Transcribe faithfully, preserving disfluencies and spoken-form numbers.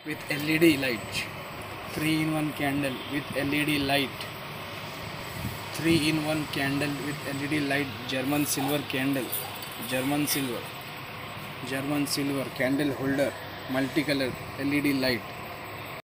with L E D light. three in one candle with L E D light. three in one candle with L E D light. German silver candle. German silver. German silver candle holder. Multicolor L E D light.